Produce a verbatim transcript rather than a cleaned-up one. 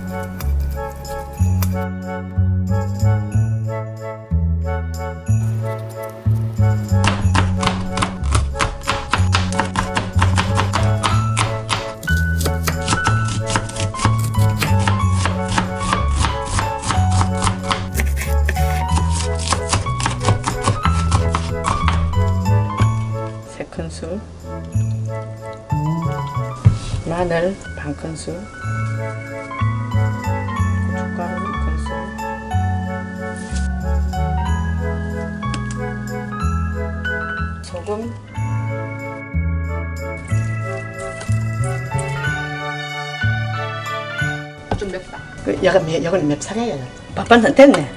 세 큰술, 마늘 반 큰술, 고춧가루 한 큰술, 소금, 좀 맵다. 그 약간 매, 약간 맵살이야. 밥반찬 됐네.